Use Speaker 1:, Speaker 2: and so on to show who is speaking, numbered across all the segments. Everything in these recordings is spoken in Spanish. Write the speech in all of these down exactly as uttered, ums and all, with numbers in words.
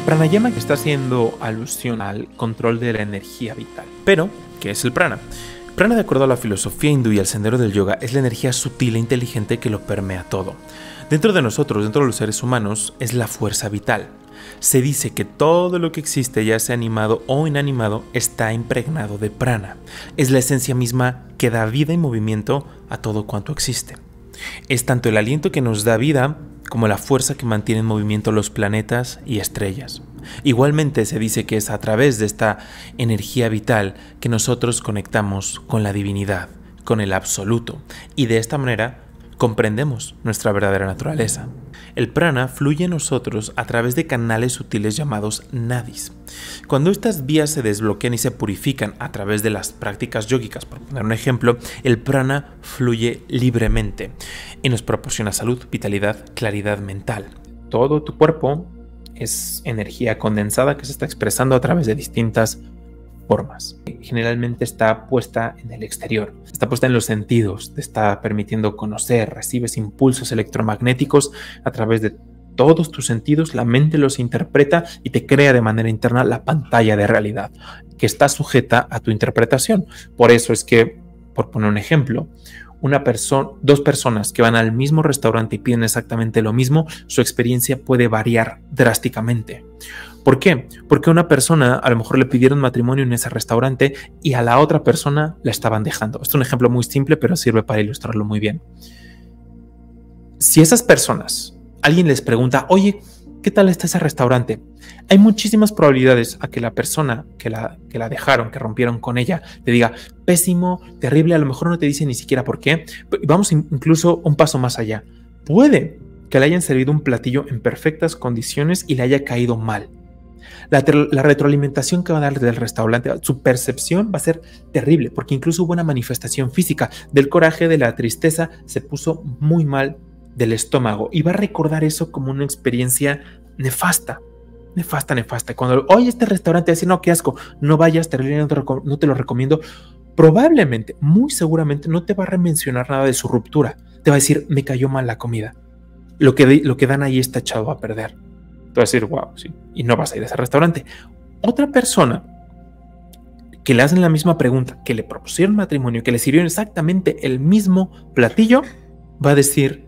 Speaker 1: Pranayama está haciendo alusión al control de la energía vital. Pero, ¿qué es el prana? Prana, de acuerdo a la filosofía hindú y al sendero del yoga, es la energía sutil e inteligente que lo permea todo. Dentro de nosotros, dentro de los seres humanos, es la fuerza vital. Se dice que todo lo que existe, ya sea animado o inanimado, está impregnado de prana. Es la esencia misma que da vida y movimiento a todo cuanto existe. Es tanto el aliento que nos da vida como la fuerza que mantiene en movimiento los planetas y estrellas. Igualmente se dice que es a través de esta energía vital que nosotros conectamos con la divinidad, con el absoluto, y de esta manera comprendemos nuestra verdadera naturaleza. El prana fluye en nosotros a través de canales sutiles llamados nadis. Cuando estas vías se desbloquean y se purifican a través de las prácticas yógicas, por poner un ejemplo, el prana fluye libremente y nos proporciona salud, vitalidad, claridad mental. Todo tu cuerpo es energía condensada que se está expresando a través de distintas formas. Generalmente está puesta en el exterior, está puesta en los sentidos, te está permitiendo conocer, recibes impulsos electromagnéticos a través de todos tus sentidos, la mente los interpreta y te crea de manera interna la pantalla de realidad, que está sujeta a tu interpretación. Por eso es que, por poner un ejemplo, una persona, dos personas que van al mismo restaurante y piden exactamente lo mismo, su experiencia puede variar drásticamente. ¿Por qué? Porque a una persona a lo mejor le pidieron matrimonio en ese restaurante y a la otra persona la estaban dejando. Esto es un ejemplo muy simple, pero sirve para ilustrarlo muy bien. Si esas personas, alguien les pregunta, oye, ¿qué tal está ese restaurante? Hay muchísimas probabilidades a que la persona que la, que la dejaron, que rompieron con ella, te diga, pésimo, terrible, a lo mejor no te dice ni siquiera por qué. Vamos incluso un paso más allá. Puede que le hayan servido un platillo en perfectas condiciones y le haya caído mal. La, la retroalimentación que va a dar del restaurante, su percepción va a ser terrible, porque incluso hubo una manifestación física del coraje, de la tristeza, se puso muy mal del estómago y va a recordar eso como una experiencia nefasta, nefasta, nefasta. Cuando oye este restaurante dice, no, qué asco, no vayas, terrible, no te, no te lo recomiendo, probablemente, muy seguramente no te va a remencionar nada de su ruptura, te va a decir, me cayó mal la comida, lo que, lo que dan ahí está echado a perder. Te vas a decir, wow, sí, y no vas a ir a ese restaurante. Otra persona que le hacen la misma pregunta, que le propusieron matrimonio, que le sirvieron exactamente el mismo platillo, va a decir,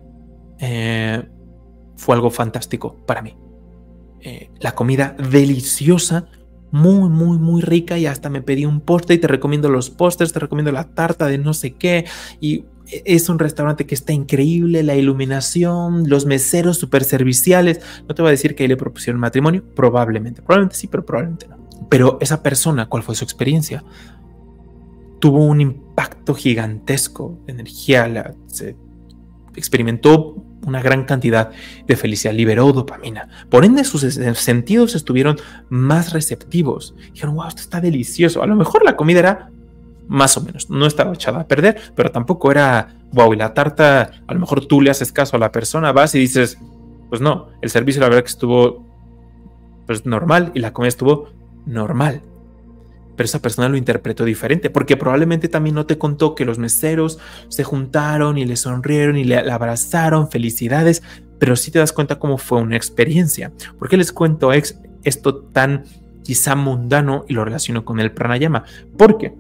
Speaker 1: eh, fue algo fantástico para mí. Eh, la comida deliciosa, muy, muy, muy rica, y hasta me pedí un postre y te recomiendo los postres, te recomiendo la tarta de no sé qué, y es un restaurante que está increíble, la iluminación, los meseros súper serviciales. No te voy a decir que ahí le propusieron matrimonio, probablemente, probablemente sí, pero probablemente no. Pero esa persona, ¿cuál fue su experiencia? Tuvo un impacto gigantesco de energía, la, se experimentó una gran cantidad de felicidad, liberó dopamina. Por ende, sus sentidos estuvieron más receptivos. Dijeron, wow, esto está delicioso. A lo mejor la comida era más o menos, no estaba echada a perder, pero tampoco era, wow, y la tarta, a lo mejor tú le haces caso a la persona, vas y dices, pues no, el servicio la verdad que estuvo pues normal y la comida estuvo normal. Pero esa persona lo interpretó diferente, porque probablemente también no te contó que los meseros se juntaron y le sonrieron y le, le abrazaron, felicidades, pero sí te das cuenta cómo fue una experiencia. ¿Por qué les cuento ex, esto tan quizá mundano y lo relaciono con el pranayama? Porque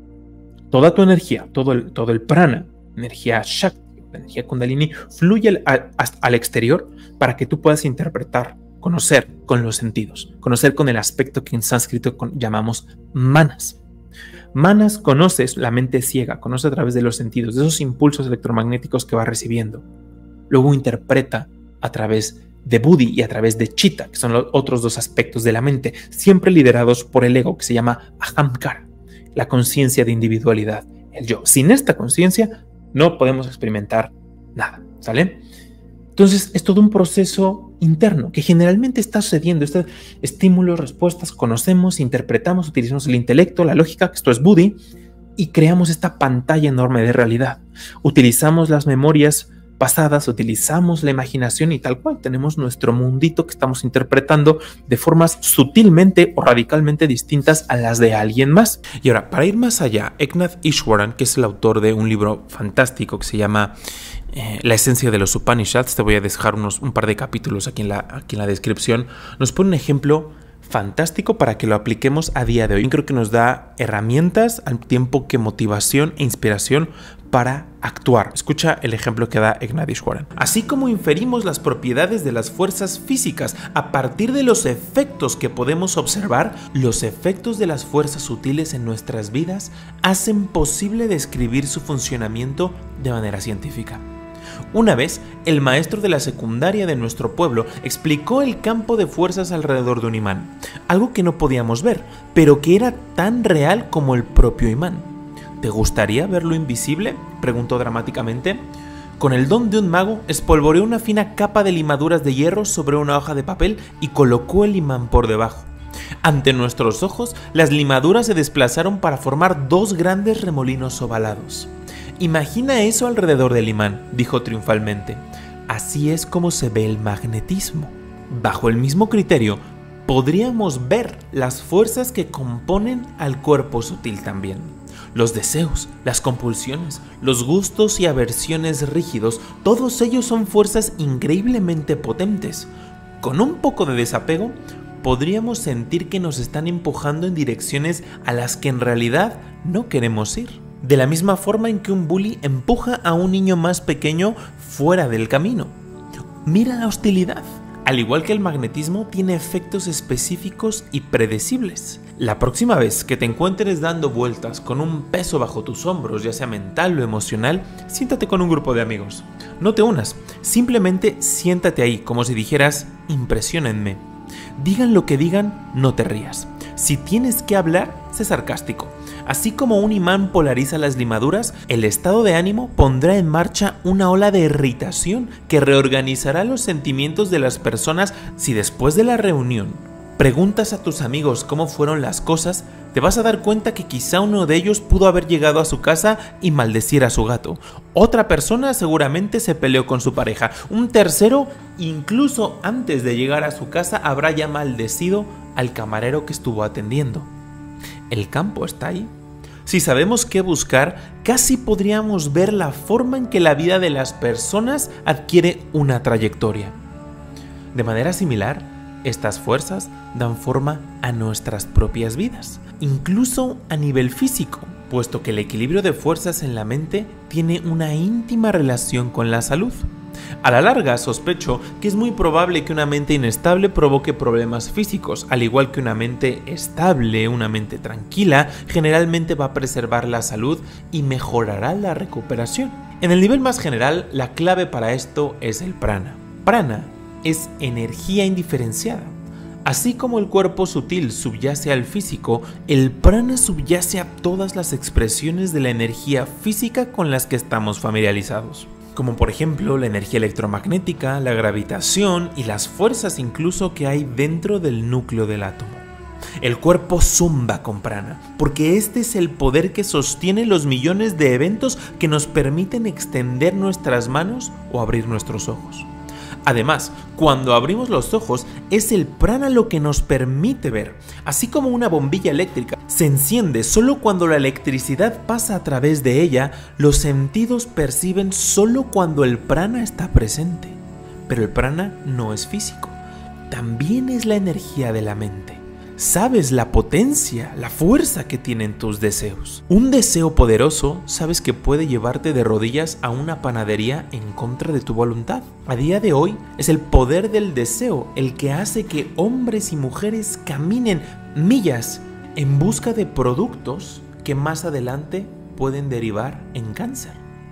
Speaker 1: toda tu energía, todo el, todo el prana, energía shakti, energía kundalini, fluye al, al, al exterior para que tú puedas interpretar, conocer con los sentidos, conocer con el aspecto que en sánscrito con, llamamos manas. Manas conoces, la mente ciega, conoce a través de los sentidos, de esos impulsos electromagnéticos que va recibiendo. Luego interpreta a través de buddhi y a través de chitta, que son los otros dos aspectos de la mente, siempre liderados por el ego, que se llama ahamkara, la conciencia de individualidad, el yo. Sin esta conciencia no podemos experimentar nada, ¿sale? Entonces es todo un proceso interno que generalmente está sucediendo. Estos estímulos, respuestas, conocemos, interpretamos, utilizamos el intelecto, la lógica, que esto es buddhi, y creamos esta pantalla enorme de realidad. Utilizamos las memorias pasadas, utilizamos la imaginación y tal cual tenemos nuestro mundito que estamos interpretando de formas sutilmente o radicalmente distintas a las de alguien más. Y ahora, para ir más allá, Eknath Easwaran, que es el autor de un libro fantástico que se llama eh, la esencia de los Upanishads, te voy a dejar unos, un par de capítulos aquí en, la, aquí en la descripción, nos pone un ejemplo fantástico para que lo apliquemos a día de hoy. Yo creo que nos da herramientas al tiempo que motivación e inspiración para actuar. Escucha el ejemplo que da Ignatius-Warren. Así como inferimos las propiedades de las fuerzas físicas a partir de los efectos que podemos observar, los efectos de las fuerzas sutiles en nuestras vidas hacen posible describir su funcionamiento de manera científica. Una vez, el maestro de la secundaria de nuestro pueblo explicó el campo de fuerzas alrededor de un imán, algo que no podíamos ver, pero que era tan real como el propio imán. ¿Te gustaría verlo invisible?, preguntó dramáticamente. Con el don de un mago, espolvoreó una fina capa de limaduras de hierro sobre una hoja de papel y colocó el imán por debajo. Ante nuestros ojos, las limaduras se desplazaron para formar dos grandes remolinos ovalados. Imagina eso alrededor del imán, dijo triunfalmente. Así es como se ve el magnetismo. Bajo el mismo criterio, podríamos ver las fuerzas que componen al cuerpo sutil también. Los deseos, las compulsiones, los gustos y aversiones rígidos, todos ellos son fuerzas increíblemente potentes. Con un poco de desapego, podríamos sentir que nos están empujando en direcciones a las que en realidad no queremos ir. De la misma forma en que un bully empuja a un niño más pequeño fuera del camino. Mira la hostilidad. Al igual que el magnetismo, tiene efectos específicos y predecibles. La próxima vez que te encuentres dando vueltas con un peso bajo tus hombros, ya sea mental o emocional, siéntate con un grupo de amigos. No te unas, simplemente siéntate ahí, como si dijeras, impresiónenme. Digan lo que digan, no te rías. Si tienes que hablar, sé sarcástico. Así como un imán polariza las limaduras, el estado de ánimo pondrá en marcha una ola de irritación que reorganizará los sentimientos de las personas. Si después de la reunión preguntas a tus amigos cómo fueron las cosas, te vas a dar cuenta que quizá uno de ellos pudo haber llegado a su casa y maldecir a su gato. Otra persona seguramente se peleó con su pareja. Un tercero, incluso antes de llegar a su casa, habrá ya maldecido al camarero que estuvo atendiendo. El campo está ahí. Si sabemos qué buscar, casi podríamos ver la forma en que la vida de las personas adquiere una trayectoria. De manera similar, estas fuerzas dan forma a nuestras propias vidas, incluso a nivel físico, puesto que el equilibrio de fuerzas en la mente tiene una íntima relación con la salud. A la larga, sospecho que es muy probable que una mente inestable provoque problemas físicos, al igual que una mente estable, una mente tranquila, generalmente va a preservar la salud y mejorará la recuperación. En el nivel más general, la clave para esto es el prana. Prana es energía indiferenciada. Así como el cuerpo sutil subyace al físico, el prana subyace a todas las expresiones de la energía física con las que estamos familiarizados, como por ejemplo la energía electromagnética, la gravitación y las fuerzas incluso que hay dentro del núcleo del átomo. El cuerpo zumba con prana, porque este es el poder que sostiene los millones de eventos que nos permiten extender nuestras manos o abrir nuestros ojos. Además, cuando abrimos los ojos, es el prana lo que nos permite ver. Así como una bombilla eléctrica se enciende solo cuando la electricidad pasa a través de ella, los sentidos perciben solo cuando el prana está presente. Pero el prana no es físico, también es la energía de la mente. Sabes la potencia, la fuerza que tienen tus deseos. Un deseo poderoso sabes que puede llevarte de rodillas a una panadería en contra de tu voluntad. A día de hoy es el poder del deseo el que hace que hombres y mujeres caminen millas en busca de productos que más adelante pueden derivar en cáncer.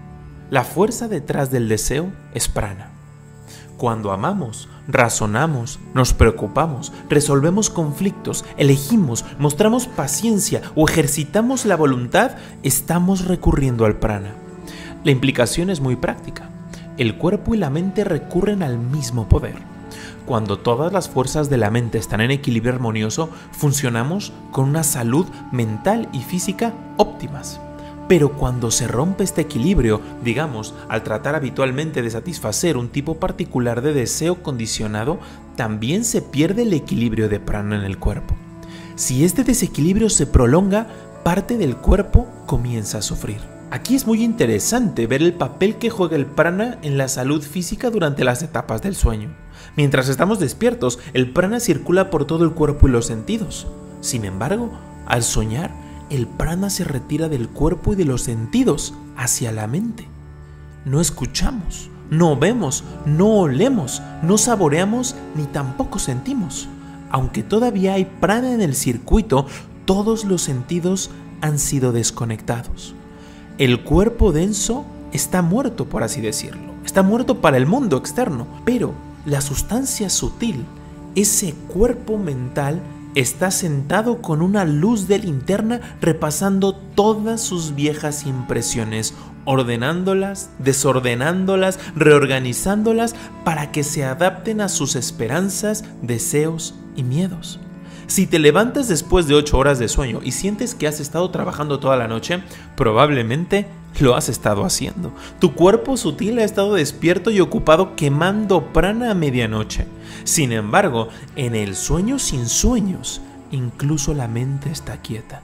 Speaker 1: La fuerza detrás del deseo es prana. Cuando amamos, razonamos, nos preocupamos, resolvemos conflictos, elegimos, mostramos paciencia o ejercitamos la voluntad, estamos recurriendo al prana. La implicación es muy práctica. El cuerpo y la mente recurren al mismo poder. Cuando todas las fuerzas de la mente están en equilibrio armonioso, funcionamos con una salud mental y física óptimas. Pero cuando se rompe este equilibrio, digamos, al tratar habitualmente de satisfacer un tipo particular de deseo condicionado, también se pierde el equilibrio de prana en el cuerpo. Si este desequilibrio se prolonga, parte del cuerpo comienza a sufrir. Aquí es muy interesante ver el papel que juega el prana en la salud física durante las etapas del sueño. Mientras estamos despiertos, el prana circula por todo el cuerpo y los sentidos. Sin embargo, al soñar, el prana se retira del cuerpo y de los sentidos hacia la mente. No escuchamos, no vemos, no olemos, no saboreamos ni tampoco sentimos. Aunque todavía hay prana en el circuito, todos los sentidos han sido desconectados. El cuerpo denso está muerto, por así decirlo. Está muerto para el mundo externo, pero la sustancia sutil, ese cuerpo mental, está sentado con una luz de linterna repasando todas sus viejas impresiones, ordenándolas, desordenándolas, reorganizándolas para que se adapten a sus esperanzas, deseos y miedos. Si te levantas después de ocho horas de sueño y sientes que has estado trabajando toda la noche, probablemente lo has estado haciendo. Tu cuerpo sutil ha estado despierto y ocupado quemando prana a medianoche. Sin embargo, en el sueño sin sueños, incluso la mente está quieta.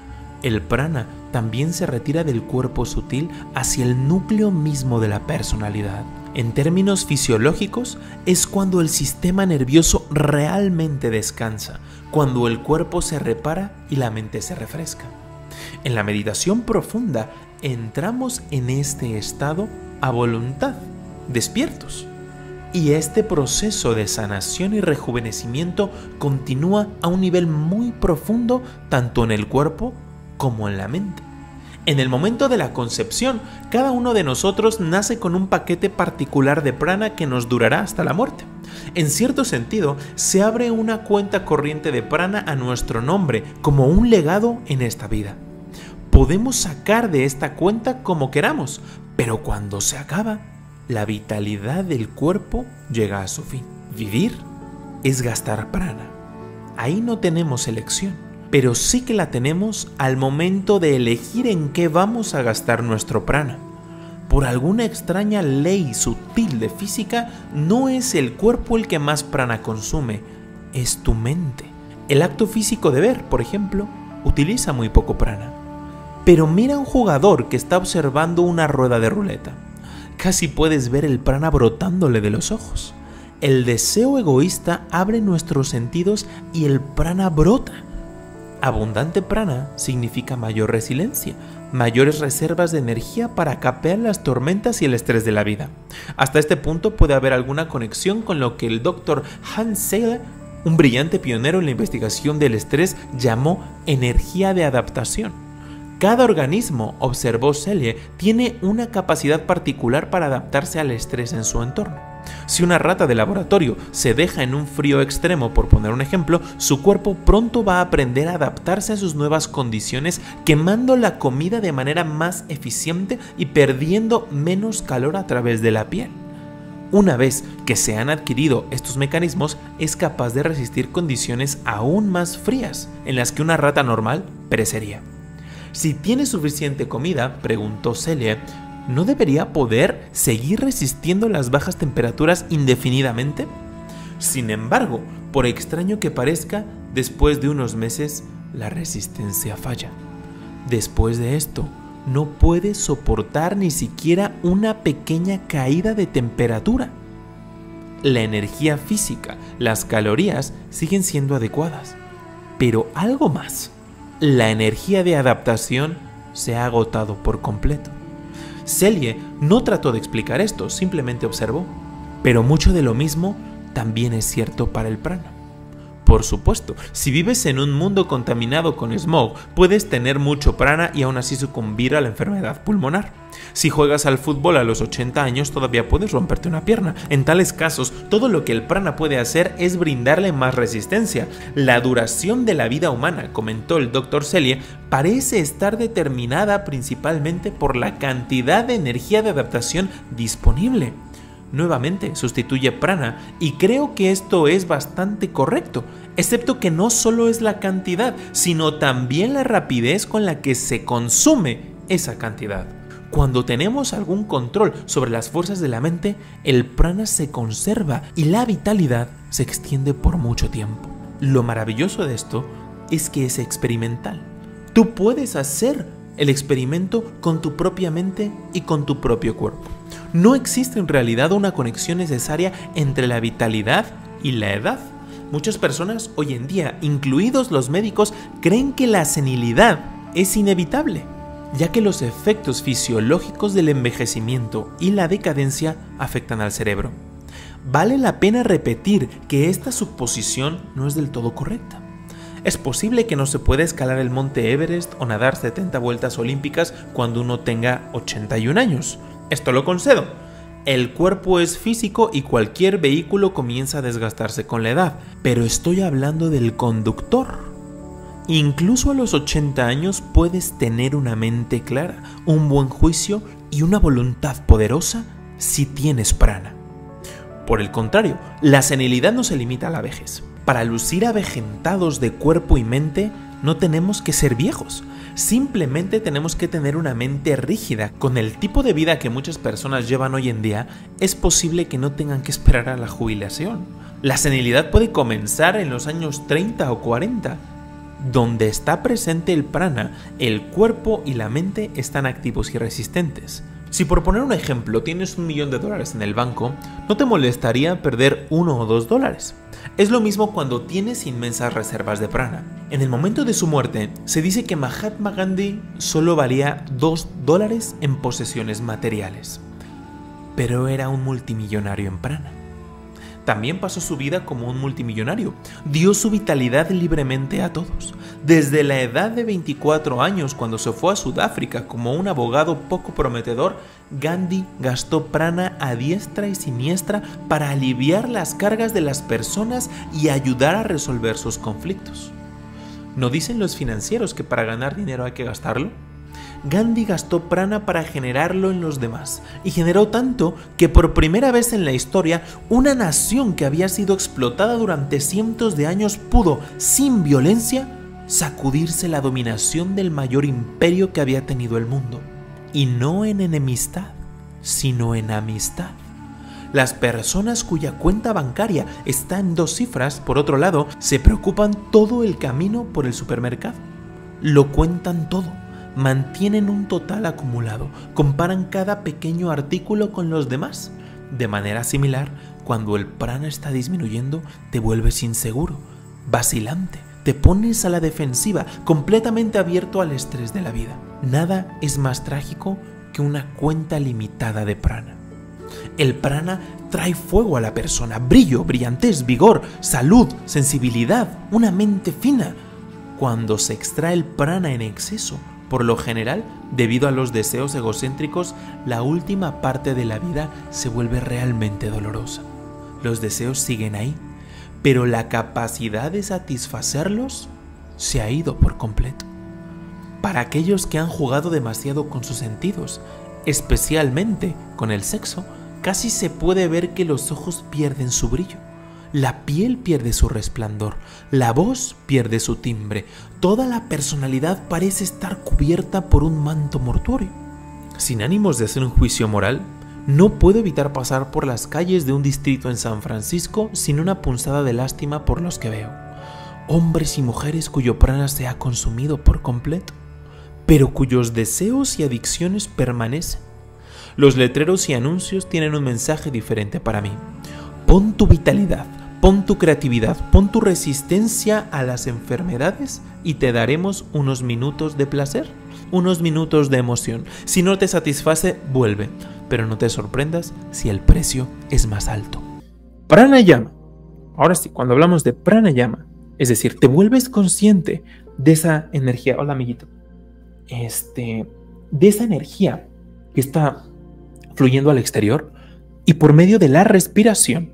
Speaker 1: El prana también se retira del cuerpo sutil hacia el núcleo mismo de la personalidad. En términos fisiológicos, es cuando el sistema nervioso realmente descansa, cuando el cuerpo se repara y la mente se refresca. En la meditación profunda, entramos en este estado a voluntad, despiertos. Y este proceso de sanación y rejuvenecimiento continúa a un nivel muy profundo, tanto en el cuerpo como en la mente. En el momento de la concepción, cada uno de nosotros nace con un paquete particular de prana que nos durará hasta la muerte. En cierto sentido, se abre una cuenta corriente de prana a nuestro nombre como un legado en esta vida. Podemos sacar de esta cuenta como queramos, pero cuando se acaba, la vitalidad del cuerpo llega a su fin. Vivir es gastar prana. Ahí no tenemos elección, pero sí que la tenemos al momento de elegir en qué vamos a gastar nuestro prana. Por alguna extraña ley sutil de física, no es el cuerpo el que más prana consume, es tu mente. El acto físico de ver, por ejemplo, utiliza muy poco prana. Pero mira a un jugador que está observando una rueda de ruleta. Casi puedes ver el prana brotándole de los ojos. El deseo egoísta abre nuestros sentidos y el prana brota. Abundante prana significa mayor resiliencia, mayores reservas de energía para capear las tormentas y el estrés de la vida. Hasta este punto puede haber alguna conexión con lo que el doctor Hans Selye, un brillante pionero en la investigación del estrés, llamó energía de adaptación. Cada organismo, observó Selye, tiene una capacidad particular para adaptarse al estrés en su entorno. Si una rata de laboratorio se deja en un frío extremo, por poner un ejemplo, su cuerpo pronto va a aprender a adaptarse a sus nuevas condiciones, quemando la comida de manera más eficiente y perdiendo menos calor a través de la piel. Una vez que se han adquirido estos mecanismos, es capaz de resistir condiciones aún más frías, en las que una rata normal perecería. Si tiene suficiente comida, preguntó Selye, ¿no debería poder seguir resistiendo las bajas temperaturas indefinidamente? Sin embargo, por extraño que parezca, después de unos meses, la resistencia falla. Después de esto, no puede soportar ni siquiera una pequeña caída de temperatura. La energía física, las calorías, siguen siendo adecuadas, pero algo más. La energía de adaptación se ha agotado por completo. Selye no trató de explicar esto, simplemente observó. Pero mucho de lo mismo también es cierto para el prana. Por supuesto, si vives en un mundo contaminado con smog, puedes tener mucho prana y aún así sucumbir a la enfermedad pulmonar. Si juegas al fútbol a los ochenta años, todavía puedes romperte una pierna. En tales casos, todo lo que el prana puede hacer es brindarle más resistencia. La duración de la vida humana, comentó el doctor Selye, parece estar determinada principalmente por la cantidad de energía de adaptación disponible. Nuevamente sustituye prana y creo que esto es bastante correcto, excepto que no solo es la cantidad, sino también la rapidez con la que se consume esa cantidad. Cuando tenemos algún control sobre las fuerzas de la mente, el prana se conserva y la vitalidad se extiende por mucho tiempo. Lo maravilloso de esto es que es experimental. Tú puedes hacer el experimento con tu propia mente y con tu propio cuerpo. No existe en realidad una conexión necesaria entre la vitalidad y la edad. Muchas personas hoy en día, incluidos los médicos, creen que la senilidad es inevitable, ya que los efectos fisiológicos del envejecimiento y la decadencia afectan al cerebro. Vale la pena repetir que esta suposición no es del todo correcta. Es posible que no se pueda escalar el monte Everest o nadar setenta vueltas olímpicas cuando uno tenga ochenta y un años. Esto lo concedo. El cuerpo es físico y cualquier vehículo comienza a desgastarse con la edad, pero estoy hablando del conductor. Incluso a los ochenta años puedes tener una mente clara, un buen juicio y una voluntad poderosa si tienes prana. Por el contrario, la senilidad no se limita a la vejez. Para lucir avejentados de cuerpo y mente, no tenemos que ser viejos. Simplemente tenemos que tener una mente rígida. Con el tipo de vida que muchas personas llevan hoy en día, es posible que no tengan que esperar a la jubilación. La senilidad puede comenzar en los años treinta o cuarenta. Donde está presente el prana, el cuerpo y la mente están activos y resistentes. Si por poner un ejemplo tienes un millón de dólares en el banco, no te molestaría perder uno o dos dólares. Es lo mismo cuando tienes inmensas reservas de prana. En el momento de su muerte, se dice que Mahatma Gandhi solo valía dos dólares en posesiones materiales. Pero era un multimillonario en prana. También pasó su vida como un multimillonario. Dio su vitalidad libremente a todos. Desde la edad de veinticuatro años, cuando se fue a Sudáfrica como un abogado poco prometedor, Gandhi gastó prana a diestra y siniestra para aliviar las cargas de las personas y ayudar a resolver sus conflictos. ¿No dicen los financieros que para ganar dinero hay que gastarlo? Gandhi gastó prana para generarlo en los demás, y generó tanto que por primera vez en la historia, una nación que había sido explotada durante cientos de años pudo, sin violencia, sacudirse la dominación del mayor imperio que había tenido el mundo. Y no en enemistad, sino en amistad. Las personas cuya cuenta bancaria está en dos cifras, por otro lado, se preocupan todo el camino por el supermercado. Lo cuentan todo. Mantienen un total acumulado, comparan cada pequeño artículo con los demás. De manera similar, cuando el prana está disminuyendo, te vuelves inseguro, vacilante, te pones a la defensiva, completamente abierto al estrés de la vida. Nada es más trágico que una cuenta limitada de prana. El prana trae fuego a la persona, brillo, brillantez, vigor, salud, sensibilidad, una mente fina. Cuando se extrae el prana en exceso, por lo general, debido a los deseos egocéntricos, la última parte de la vida se vuelve realmente dolorosa. Los deseos siguen ahí, pero la capacidad de satisfacerlos se ha ido por completo. Para aquellos que han jugado demasiado con sus sentidos, especialmente con el sexo, casi se puede ver que los ojos pierden su brillo. La piel pierde su resplandor, la voz pierde su timbre, toda la personalidad parece estar cubierta por un manto mortuorio. Sin ánimos de hacer un juicio moral, no puedo evitar pasar por las calles de un distrito en San Francisco sin una punzada de lástima por los que veo. Hombres y mujeres cuyo prana se ha consumido por completo, pero cuyos deseos y adicciones permanecen. Los letreros y anuncios tienen un mensaje diferente para mí. Pon tu vitalidad, pon tu creatividad, pon tu resistencia a las enfermedades y te daremos unos minutos de placer, unos minutos de emoción. Si no te satisface, vuelve, pero no te sorprendas si el precio es más alto. Pranayama. Ahora sí, cuando hablamos de pranayama, es decir, te vuelves consciente de esa energía. Hola, amiguito. Este, de esa energía que está fluyendo al exterior y por medio de la respiración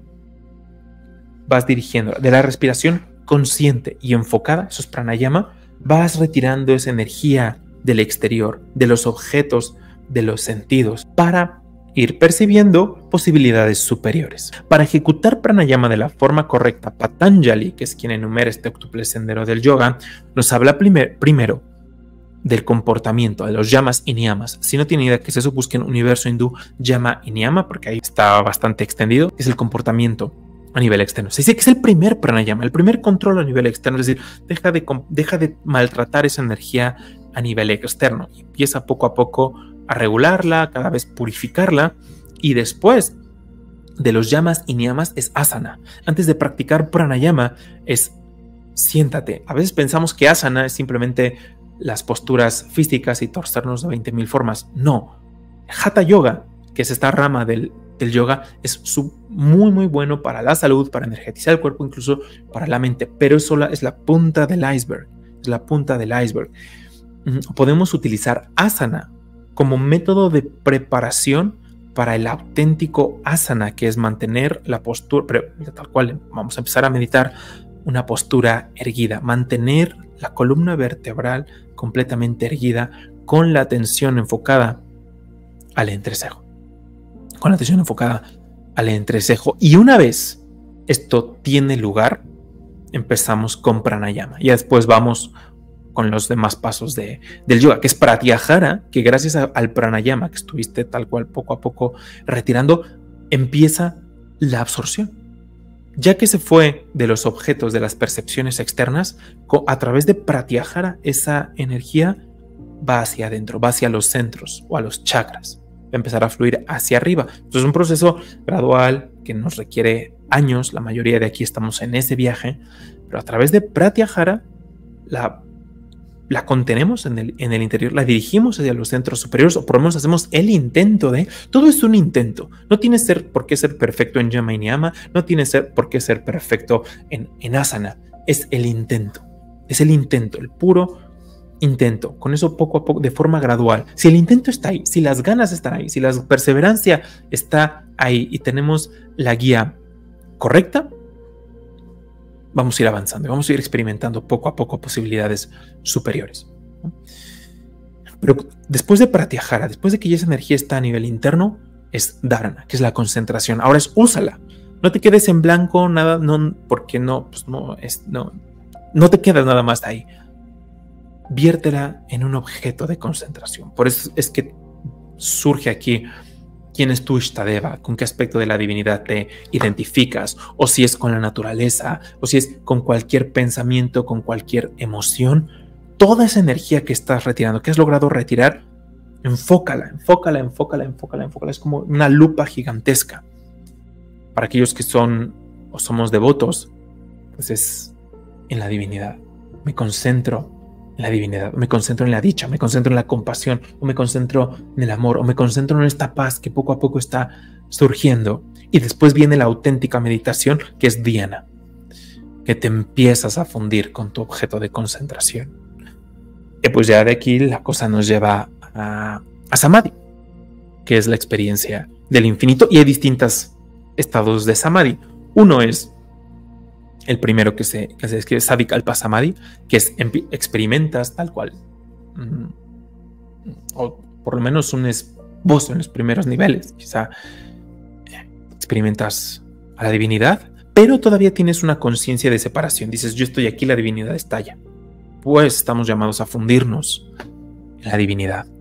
Speaker 1: vas dirigiendo, de la respiración consciente y enfocada, eso es pranayama, vas retirando esa energía del exterior, de los objetos, de los sentidos, para ir percibiendo posibilidades superiores. Para ejecutar pranayama de la forma correcta, Patanjali, que es quien enumera este octuple sendero del yoga, nos habla primer, primero del comportamiento, de los yamas y niyamas. Si no tienen idea qué es eso, busquen Universo Hindú Yama y Niyama, porque ahí está bastante extendido. Es el comportamiento a nivel externo. Se dice que es el primer pranayama, el primer control a nivel externo, es decir, deja de, deja de maltratar esa energía a nivel externo. Y empieza poco a poco a regularla, cada vez purificarla, y después de los yamas y niyamas es asana. Antes de practicar pranayama es siéntate. A veces pensamos que asana es simplemente las posturas físicas y torcernos de veinte mil formas. No. Hatha yoga, que es esta rama del, del yoga, es su, muy muy bueno para la salud, para energetizar el cuerpo, incluso para la mente, pero eso es la punta del iceberg, es la punta del iceberg. Podemos utilizar asana como método de preparación para el auténtico asana, que es mantener la postura, pero tal cual, vamos a empezar a meditar una postura erguida, mantener la columna vertebral completamente erguida con la atención enfocada al entrecejo, con la atención enfocada al entrecejo. Y una vez esto tiene lugar, empezamos con pranayama y después vamos con los demás pasos de, del yoga, que es pratyahara, que gracias a, al pranayama que estuviste tal cual poco a poco retirando, empieza la absorción. Ya que se fue de los objetos, de las percepciones externas, a través de pratyahara esa energía va hacia adentro, va hacia los centros o a los chakras, va a empezar a fluir hacia arriba. Entonces es un proceso gradual que nos requiere años, la mayoría de aquí estamos en ese viaje, pero a través de pratyahara la la contenemos en el, en el interior, la dirigimos hacia los centros superiores, o por lo menos hacemos el intento de... Todo es un intento. No tiene ser por qué ser perfecto en yama y niyama, no tiene ser por qué ser perfecto en, en asana. Es el intento. Es el intento, el puro intento. Con eso poco a poco, de forma gradual. Si el intento está ahí, si las ganas están ahí, si la perseverancia está ahí y tenemos la guía correcta, vamos a ir avanzando, vamos a ir experimentando poco a poco posibilidades superiores. Pero después de pratyahara, después de que ya esa energía está a nivel interno, es dharana, que es la concentración. Ahora es úsala. No te quedes en blanco, nada, no, porque no, pues no, es, no, no te quedas nada más ahí. Viértela en un objeto de concentración. Por eso es que surge aquí quién es tu Ishtadeva, con qué aspecto de la divinidad te identificas, o si es con la naturaleza, o si es con cualquier pensamiento, con cualquier emoción. Toda esa energía que estás retirando, que has logrado retirar, enfócala, enfócala, enfócala, enfócala, enfócala. Es como una lupa gigantesca. Para aquellos que son o somos devotos, pues es en la divinidad. Me concentro en la divinidad, me concentro en la dicha, me concentro en la compasión, o me concentro en el amor, o me concentro en esta paz que poco a poco está surgiendo. Y después viene la auténtica meditación, que es dhyana, que te empiezas a fundir con tu objeto de concentración. Y pues ya de aquí la cosa nos lleva a, a samadhi, que es la experiencia del infinito, y hay distintos estados de samadhi. Uno es el primero que se, que se describe, Savikalpa Samadhi, que es experimentas tal cual, mmm, o por lo menos un esbozo en los primeros niveles. Quizá experimentas a la divinidad, pero todavía tienes una conciencia de separación. Dices, yo estoy aquí, la divinidad está allá. Pues estamos llamados a fundirnos en la divinidad.